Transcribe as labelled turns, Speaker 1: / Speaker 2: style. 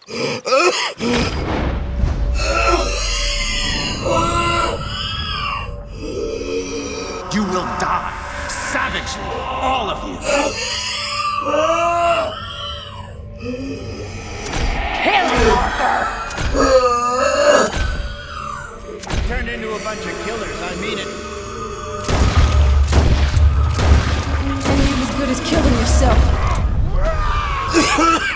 Speaker 1: You will die, savagely, all of you.
Speaker 2: Kill him, Arthur!
Speaker 1: Turned into a bunch of killers, I mean it.
Speaker 2: And you as good as killing yourself.